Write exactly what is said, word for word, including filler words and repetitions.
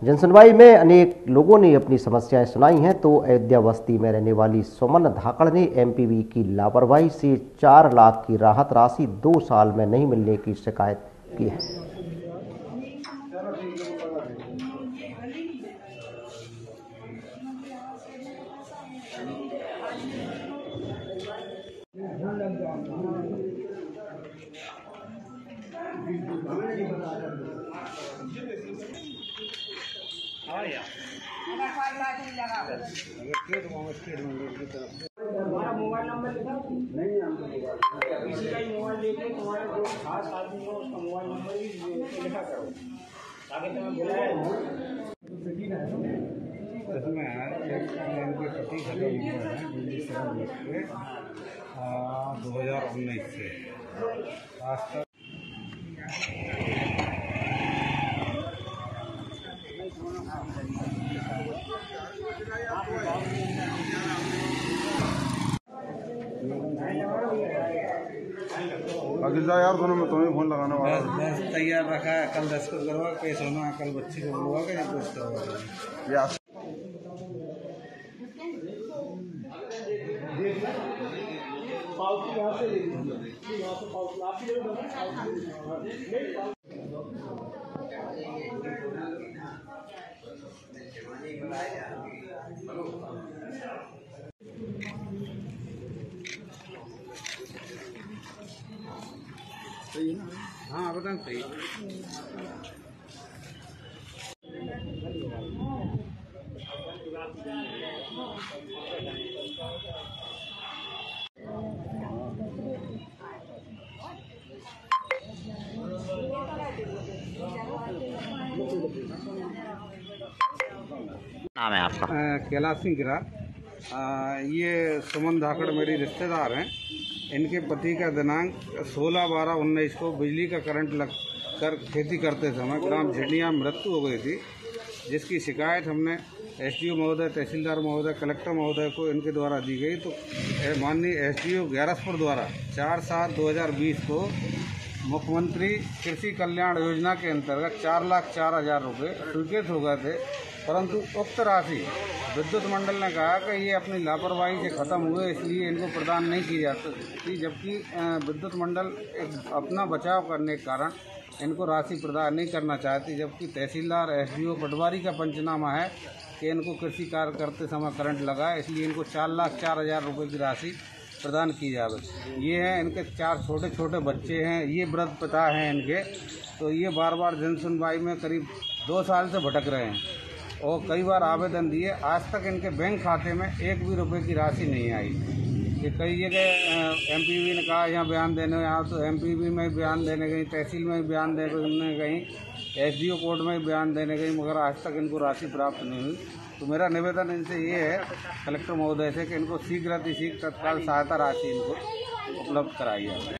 जनसुनवाई में अनेक लोगों ने अपनी समस्याएं सुनाई हैं, तो अयोध्या बस्ती में रहने वाली सुमन धाकड़ ने एमपीवी की लापरवाही से चार लाख की राहत राशि दो साल में नहीं मिलने की शिकायत की है। हमारा मोबाइल नंबर लिखा नहीं, किसी का मोबाइल लेके तुम्हारे जो खास आदमी हो उसका मोबाइल नंबर ही लिखा करो ताकि तुम्हें बुलाया इसमें इनके पति खत्म हुए हैं दिल्ली शहर के दो हज़ार उन्नीस से आज तक। अगिला यार दोनों में तुम्हें फोन लगाने वाला बस तैयार रखा है, कल दस्तखत करवा पेश होना, कल बच्ची को बुलवा के कुछ करवा। हाँ आवेदन सही। नाम है आपका? कैलाश सिंह गिरा। ये सुमन धाकड़ मेरी रिश्तेदार हैं। इनके पति का दिनांक सोलह बारह उन्नीस को बिजली का करंट लग कर खेती करते समय ग्राम झिड़िया में मृत्यु हो गई थी, जिसकी शिकायत हमने एसडीओ महोदय, तहसीलदार महोदय, कलेक्टर महोदय को इनके द्वारा दी गई। तो माननीय एसडीओ ग्यारसपुर द्वारा चार सात दो हज़ार बीस को मुख्यमंत्री कृषि कल्याण योजना के अंतर्गत चार लाख चार हज़ार रुपये स्वीकृत हो गए थे, परंतु उक्त राशि विद्युत मंडल ने कहा कि ये अपनी लापरवाही से ख़त्म हुए, इसलिए इनको प्रदान नहीं की जाती, जबकि विद्युत मंडल एक अपना बचाव करने के कारण इनको राशि प्रदान नहीं करना चाहती। जबकि तहसीलदार एसडीओ पटवारी का पंचनामा है कि इनको कृषि कार्य करते समय करंट लगा है, इसलिए इनको चार लाख चार हज़ार रुपये की राशि प्रदान की जावे। ये हैं इनके चार छोटे छोटे बच्चे हैं, ये वृद्ध पिता हैं इनके। तो ये बार बार जन सुनवाई में करीब दो साल से भटक रहे हैं और कई बार आवेदन दिए, आज तक इनके बैंक खाते में एक भी रुपए की राशि नहीं आई। ये कई जगह एमपीवी ने कहा यहाँ बयान देने, यहाँ तो एमपीवी में भी बयान देने गई, तहसील में भी बयान देने गई, एसडीओ कोर्ट में भी बयान देने गई, मगर आज तक इनको राशि प्राप्त नहीं हुई। तो मेरा निवेदन इनसे ये है कलेक्टर महोदय से कि इनको शीघ्र अतिशीघ्र तत्काल सहायता राशि इनको उपलब्ध कराई जाए।